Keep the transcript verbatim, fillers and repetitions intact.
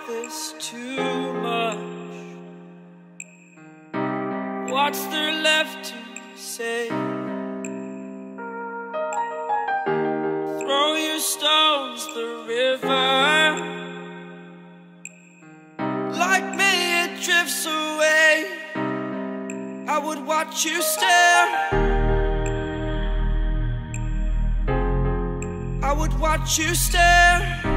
this too much? What's there left to say? Throw your stones the river, like me it drifts away. I would watch you stare, I would watch you stare.